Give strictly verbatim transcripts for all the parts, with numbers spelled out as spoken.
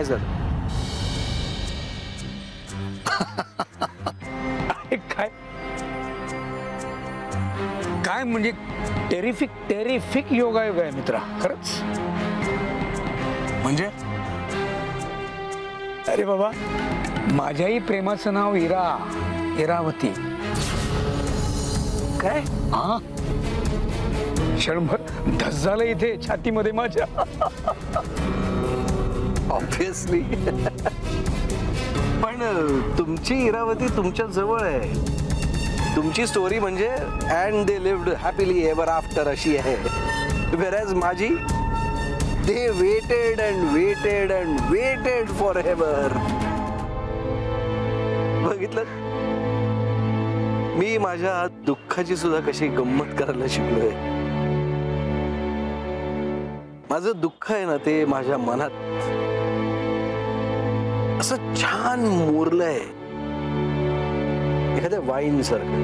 झालं? काय काय म्हणजे टेरिफिक टेरिफिक योगायोग आहे मित्रा, खरंच. म्हणजे अरे बाबा, माझ्याही प्रेमाचं नाव इरा इरावती. काय? हा, क्षणभर धस झालं इथे छातीमध्ये माझ्या. ऑब्विसली. पण तुमची इरावती तुमच्या जवळ आहे. तुमची स्टोरी म्हणजे and they lived happily ever after अशी आहे. व्हेअरएज माझी they waited and waited and waited for ever. बघितलं, मी माझ्या दुःखाची सुद्धा कशी गंमत करायला शिकलोय. माझं दुःख आहे ना, ते माझ्या मनात असं छान मोरलंय एखाद्या वाईन सारखं.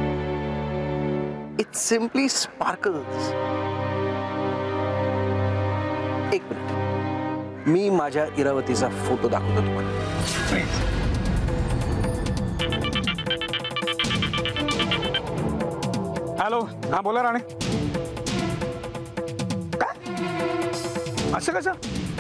It simply sparkles. एक मिनिट, मी माझ्या इरावतीचा फोटो दाखवतो तुम्हाला. हॅलो, हा बोला राणे. काय असं कसं?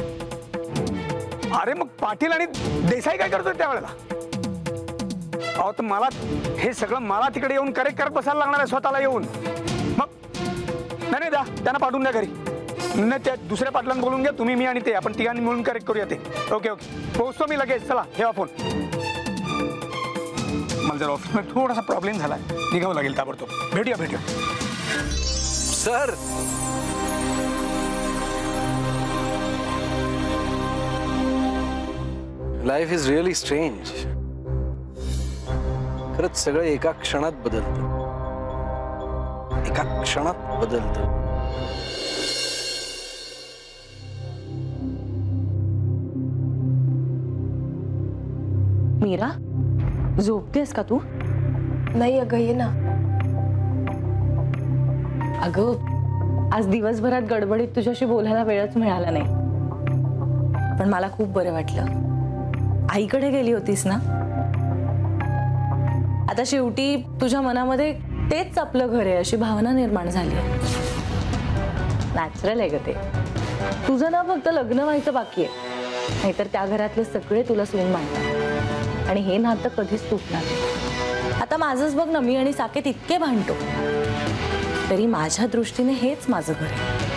अरे मग पाटील आणि देसाई काय करतोय त्यावेळेला? अहो, तर मला हे सगळं मला तिकडे येऊन करेक्ट करत बसायला लागणार आहे स्वतःला येऊन. मग नाही नाही, द्या त्यांना पाठवून द्या घरी. नाही, त्या दुसऱ्या पाटलांना बोलून घ्या, तुम्ही मी आणि ते आपण तिघांनी मिळून करेक्ट करूया ते. ओके ओके, पोहोचतो मी लगेच. चला ठेवा फोन. मला जर ऑफिसमध्ये थोडासा प्रॉब्लेम झाला, निघावं लागेल ताबडतोब. भेटूया भेटूया. Sir, life is really strange. खरंच सगळं एका क्षणात बदलतं. एका क्षणात बदलतं. मीरा, झोपतेस का तू? नाही अगं, ये ना. अगं, आज दिवसभरात गडबडीत तुझ्याशी बोलायला वेळच मिळाला नाही, पण मला खूप बरं वाटलं. आईकडे गेली होतीस ना, आता शेवटी तुझ्या मनामध्ये तेच आपलं घर आहे अशी भावना निर्माण झाली. नॅचरल आहे ग ते. तुझं ना फक्त लग्न व्हायचं बाकी आहे, नाहीतर त्या घरातले सगळे तुला सून मानतात आणि हे नातं कधीच तुटणार नाही. आता माझंच बघ ना, मी आणि साकेत इतके भांडतो, तरी माझ्या दृष्टीने हेच माझं घर आहे.